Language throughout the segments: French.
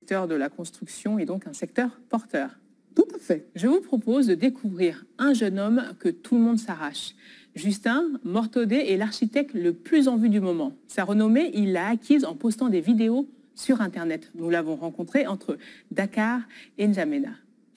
secteur de la construction est donc un secteur porteur. Tout à fait. Je vous propose de découvrir un jeune homme que tout le monde s'arrache. Justin Mortodé est l'architecte le plus en vue du moment. Sa renommée, il l'a acquise en postant des vidéos sur Internet. Nous l'avons rencontré entre Dakar et N'Djamena.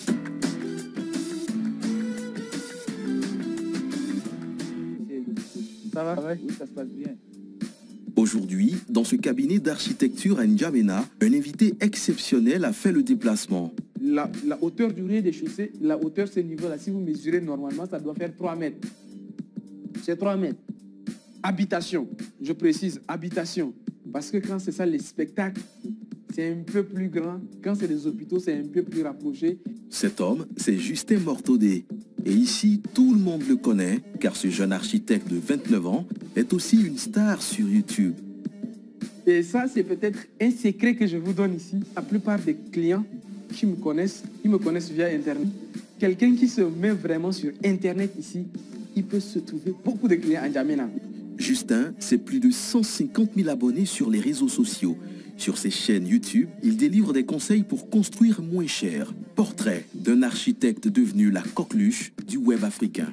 Ça va? Oui, ça se passe bien. Aujourd'hui, dans ce cabinet d'architecture à N'Djamena, un invité exceptionnel a fait le déplacement. La hauteur du rez-de-chaussée, la hauteur, ce niveau-là, si vous mesurez normalement, ça doit faire 3 mètres. C'est 3 mètres. Habitation, je précise, habitation. Parce que quand c'est ça, les spectacles, c'est un peu plus grand. Quand c'est des hôpitaux, c'est un peu plus rapproché. Cet homme, c'est Justin Mortodé. Et ici, tout le monde le connaît, car ce jeune architecte de 29 ans est aussi une star sur YouTube. Et ça, c'est peut-être un secret que je vous donne ici. La plupart des clients qui me connaissent, ils me connaissent via Internet. Quelqu'un qui se met vraiment sur Internet ici, il peut se trouver beaucoup de clients à N'Djamena. Justin, c'est plus de 150 000 abonnés sur les réseaux sociaux. Sur ses chaînes YouTube, il délivre des conseils pour construire moins cher. Portrait d'un architecte devenu la coqueluche du web africain.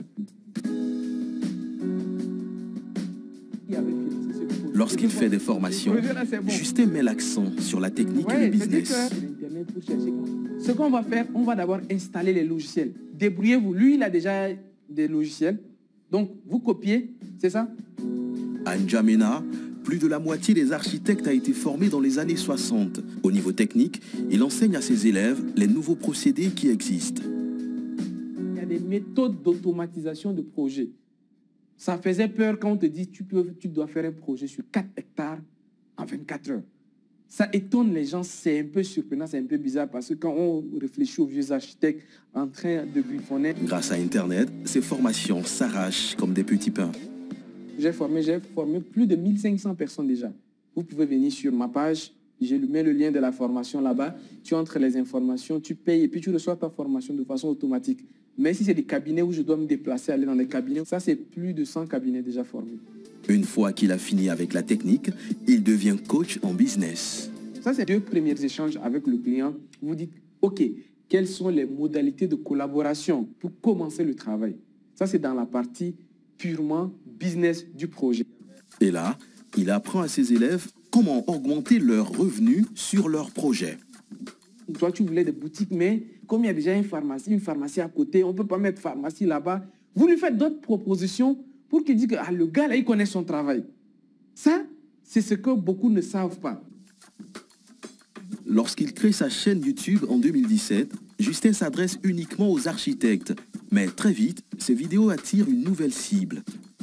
Lorsqu'il fait des formations, Justin met l'accent sur la technique et le business. Ce qu'on va faire, on va d'abord installer les logiciels. Débrouillez-vous. Lui, il a déjà des logiciels. Donc, vous copiez, c'est ça? À N'Djamena, plus de la moitié des architectes a été formée dans les années 60. Au niveau technique, il enseigne à ses élèves les nouveaux procédés qui existent. Il y a des méthodes d'automatisation de projets. Ça faisait peur quand on te dit tu dois faire un projet sur 4 hectares en 24 heures. Ça étonne les gens, c'est un peu surprenant, c'est un peu bizarre parce que quand on réfléchit aux vieux architectes en train de griffonner... Grâce à Internet, ces formations s'arrachent comme des petits pains. J'ai formé plus de 1500 personnes déjà. Vous pouvez venir sur ma page, je lui mets le lien de la formation là-bas, tu entres les informations, tu payes et puis tu reçois ta formation de façon automatique. Mais si c'est des cabinets où je dois me déplacer, aller dans les cabinets, ça c'est plus de 100 cabinets déjà formés. Une fois qu'il a fini avec la technique, il devient coach en business. Ça c'est 2 premiers échanges avec le client. Vous dites, ok, quelles sont les modalités de collaboration pour commencer le travail? Ça c'est dans la partie purement business du projet. Et là, il apprend à ses élèves comment augmenter leurs revenus sur leur projet. Toi, tu voulais des boutiques, mais comme il y a déjà une pharmacie à côté, on ne peut pas mettre pharmacie là-bas. Vous lui faites d'autres propositions pour qu'il dise que le gars là, il connaît son travail. Ça, c'est ce que beaucoup ne savent pas. Lorsqu'il crée sa chaîne YouTube en 2017, Justin s'adresse uniquement aux architectes. Mais très vite, ses vidéos attirent une nouvelle cible.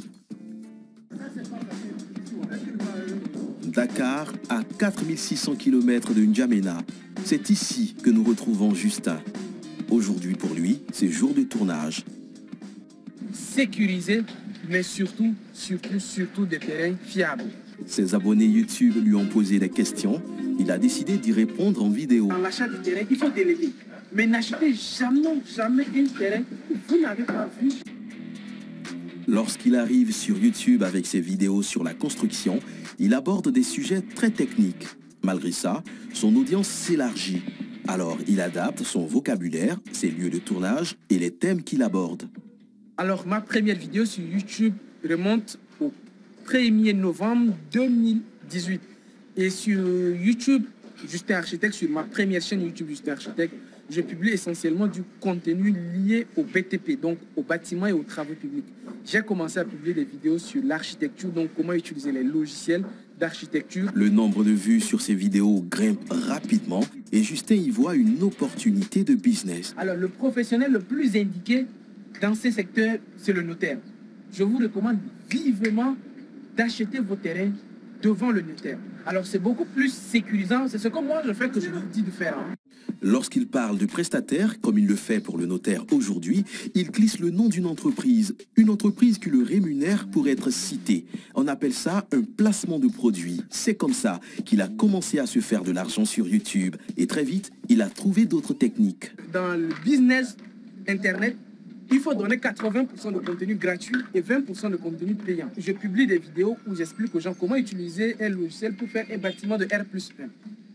Dakar, à 4600 km de N'Djamena. C'est ici que nous retrouvons Justin. Aujourd'hui pour lui, c'est jour de tournage. Sécurisé, mais surtout des terrains fiables. Ses abonnés YouTube lui ont posé des questions. Il a décidé d'y répondre en vidéo. Dans l'achat de terrain, il faut déléguer. Mais n'achetez jamais un terrain que vous n'avez pas vu. Lorsqu'il arrive sur YouTube avec ses vidéos sur la construction, il aborde des sujets très techniques. Malgré ça, son audience s'élargit. Alors, il adapte son vocabulaire, ses lieux de tournage et les thèmes qu'il aborde. Alors, ma première vidéo sur YouTube remonte au 1er novembre 2018. Et sur YouTube, Justin Architecte, sur ma première chaîne YouTube Justin Architecte, je publie essentiellement du contenu lié au BTP, donc aux bâtiments et aux travaux publics. J'ai commencé à publier des vidéos sur l'architecture, donc comment utiliser les logiciels d'architecture. Le nombre de vues sur ces vidéos grimpe rapidement et Justin y voit une opportunité de business. Alors, le professionnel le plus indiqué dans ces secteurs, c'est le notaire. Je vous recommande vivement d'acheter vos terrains devant le notaire. Alors, c'est beaucoup plus sécurisant. C'est ce que moi, je fais que je vous dis de faire. Lorsqu'il parle de prestataire, comme il le fait pour le notaire aujourd'hui, il glisse le nom d'une entreprise. Une entreprise qui le rémunère pour être citée. On appelle ça un placement de produit. C'est comme ça qu'il a commencé à se faire de l'argent sur YouTube. Et très vite, il a trouvé d'autres techniques. Dans le business Internet, il faut donner 80% de contenu gratuit et 20% de contenu payant. Je publie des vidéos où j'explique aux gens comment utiliser un logiciel pour faire un bâtiment de R+1.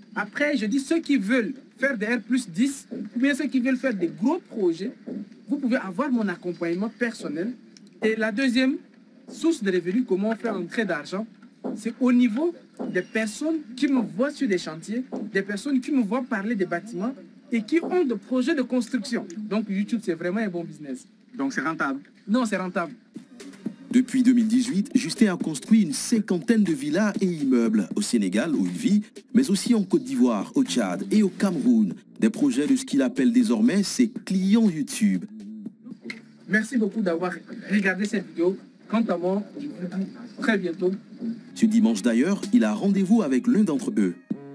Après, je dis ceux qui veulent faire des R+10, ou bien ceux qui veulent faire des gros projets, vous pouvez avoir mon accompagnement personnel. Et la deuxième source de revenus, comment faire entrer d'argent, c'est au niveau des personnes qui me voient sur des chantiers, des personnes qui me voient parler des bâtiments et qui ont des projets de construction. Donc YouTube, c'est vraiment un bon business. Donc c'est rentable? Non, c'est rentable. Depuis 2018, Justin a construit une 50aine de villas et immeubles au Sénégal où il vit, mais aussi en Côte d'Ivoire, au Tchad et au Cameroun. Des projets de ce qu'il appelle désormais ses clients YouTube. Merci beaucoup d'avoir regardé cette vidéo. Quant à moi, je vous dis très bientôt. Ce dimanche d'ailleurs, il a rendez-vous avec l'un d'entre eux.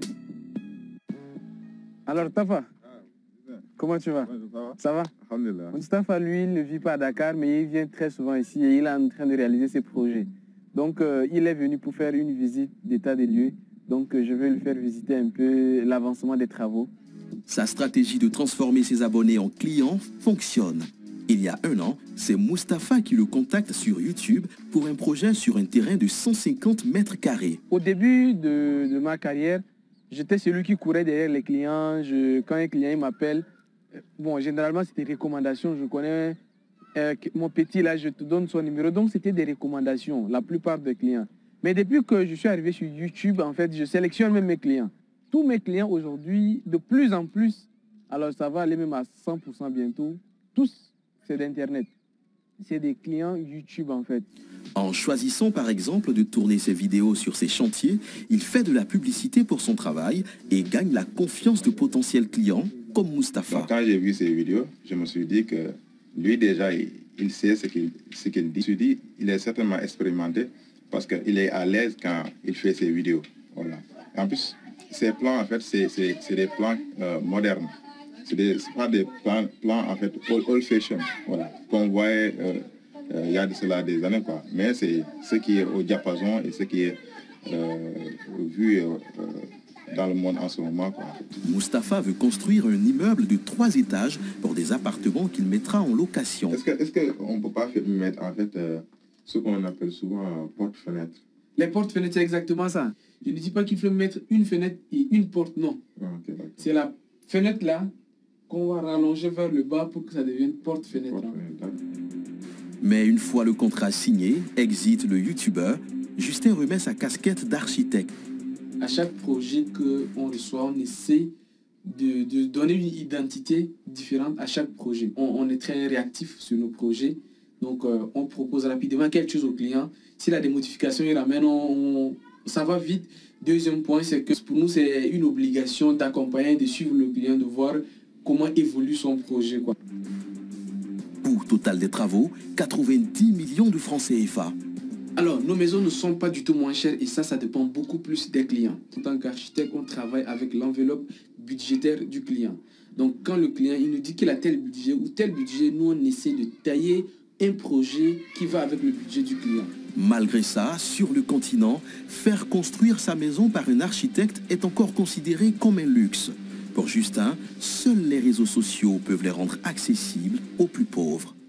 Alors Tafa, comment tu vas? Ça va? Moustapha, lui, il ne vit pas à Dakar, mais il vient très souvent ici et il est en train de réaliser ses projets. Donc, il est venu pour faire une visite d'état des lieux. Donc, je vais lui faire visiter un peu l'avancement des travaux. Sa stratégie de transformer ses abonnés en clients fonctionne. Il y a un an, c'est Moustapha qui le contacte sur YouTube pour un projet sur un terrain de 150 mètres carrés. Au début de ma carrière, j'étais celui qui courait derrière les clients. Quand un client m'appelle, bon, généralement, c'était des recommandations. Je connais mon petit, là, je te donne son numéro. Donc, c'était des recommandations, la plupart des clients. Mais depuis que je suis arrivé sur YouTube, en fait, je sélectionne même mes clients. Tous mes clients aujourd'hui, de plus en plus, alors ça va aller même à 100% bientôt, tous, c'est d'Internet. C'est des clients YouTube, en fait. En choisissant par exemple de tourner ses vidéos sur ses chantiers, il fait de la publicité pour son travail et gagne la confiance de potentiels clients comme Moustapha. Donc, quand j'ai vu ces vidéos, je me suis dit que lui déjà, il sait ce qu'il dit. Je me suis dit, il est certainement expérimenté parce qu'il est à l'aise quand il fait ses vidéos. Voilà. En plus, ces plans, en fait, c'est des plans modernes. Ce n'est pas des plans en fait, old fashion, voilà, qu'on voyait il y a de cela des années, quoi. Mais c'est ce qui est au diapason et ce qui est vu dans le monde en ce moment, quoi. Moustapha veut construire un immeuble de 3 étages pour des appartements qu'il mettra en location. Est-ce qu'on ne peut pas mettre en fait ce qu'on appelle souvent porte-fenêtre? Les portes-fenêtres, c'est exactement ça. Je ne dis pas qu'il faut mettre une fenêtre et une porte, non. Okay, c'est la fenêtre là qu'on va rallonger vers le bas pour que ça devienne porte-fenêtre. Mais une fois le contrat signé, exit le YouTuber, Justin remet sa casquette d'architecte. À chaque projet qu'on reçoit, on essaie de donner une identité différente à chaque projet. On est très réactif sur nos projets, donc on propose rapidement quelque chose au client. S'il a des modifications, il ramène, ça va vite. Deuxième point, c'est que pour nous, c'est une obligation d'accompagner, de suivre le client, de voir comment évolue son projet, quoi. Pour total des travaux, 90 millions de francs CFA. Alors, nos maisons ne sont pas du tout moins chères et ça dépend beaucoup plus des clients. En tant qu'architecte, on travaille avec l'enveloppe budgétaire du client. Donc, quand le client il nous dit qu'il a tel budget ou tel budget, nous, on essaie de tailler un projet qui va avec le budget du client. Malgré ça, sur le continent, faire construire sa maison par un architecte est encore considéré comme un luxe. Pour Justin, seuls les réseaux sociaux peuvent les rendre accessibles aux plus pauvres.